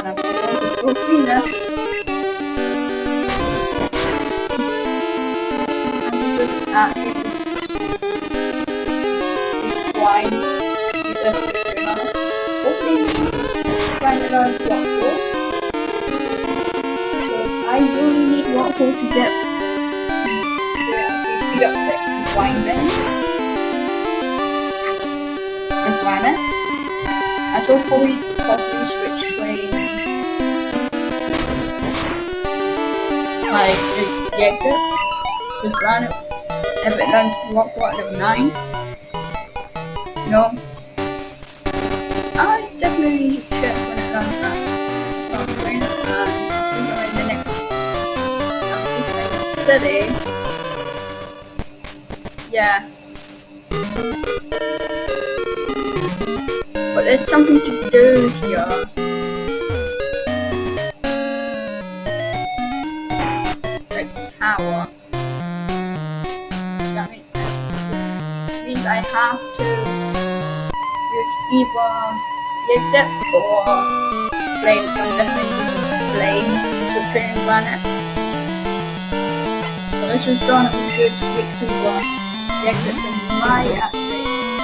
mana for Venus. And just actually wine this picture. Hopefully find it on Rock 4. Because I really need Rock 4 to get speed up the winding and planet. I should probably possibly switch train like the exit. Just run it if it runs Rock 4 out of 9. No. I definitely check when it runs that train and we go in the next city. Yeah. But there's something to do here. Like tower. That means I have to use either Yigdip or Flame. So I'm definitely using Flame to train planet. So this is done, it's good to switch to Yigdip from my actually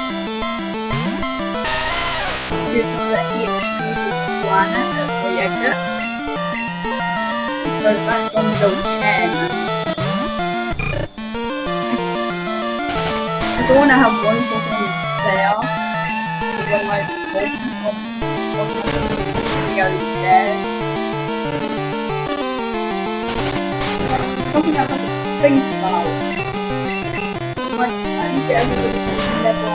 use some of the EXP planet for Yigdip. Because that's on zone 10. I don't want to have one Pokemon there. When my Pokemon the other dead. Something I have to think about. Like, I get everything level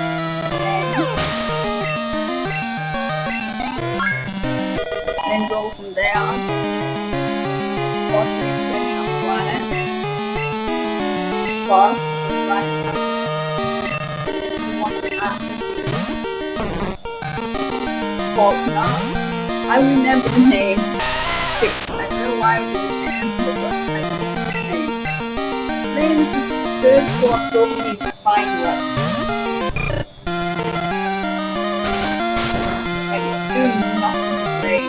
10. Then go from there. Possibly training up planet. Fast, right? I remember the name. I don't know why I remember the name. This is good for absorbing these fine works. Like it's doing nothing great.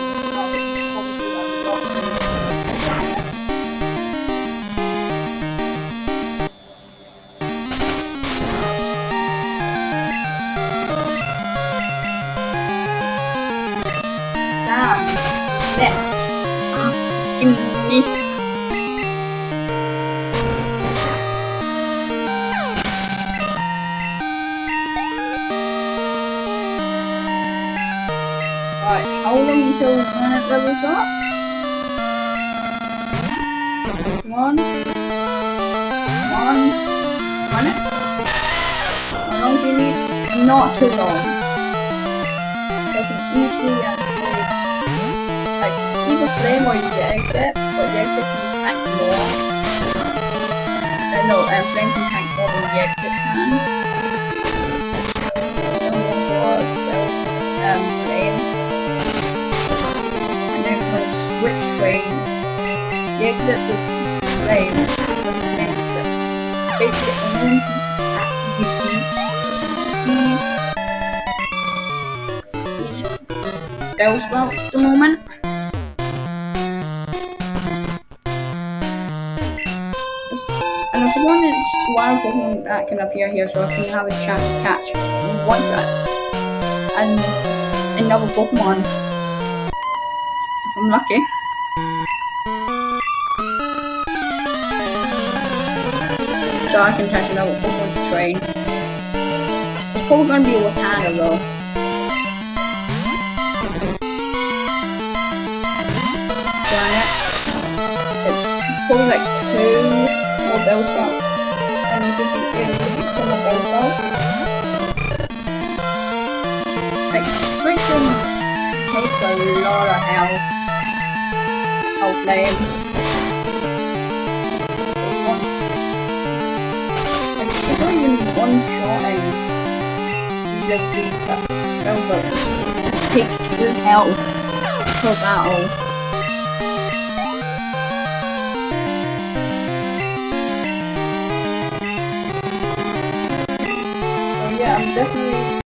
Next, in this right, how long until when it levels up? One minute? How long do you need? Not too long. So I can easily either Flame or Yigdip, but Yigdip can tank more. No, Flame can tank more than Yigdip can. Flame. And then we're going to switch train. Yigdip is Flame, because his name is basically only he's Bellsprout at the moment. And I was wondering why Pokemon that can appear here so I can have a chance to catch one set and another Pokemon if I'm lucky. So I can catch another Pokemon to train. It's probably going to be a Watana though. It's probably like 2 more Bellsprouts, and you can get 2 more Bellsprouts. Like, switching takes a lot of health. I'll play him. Like, it's not even one shot and level 3 Bellsprout. It just takes 2 health per battle. Yeah, I'm definitely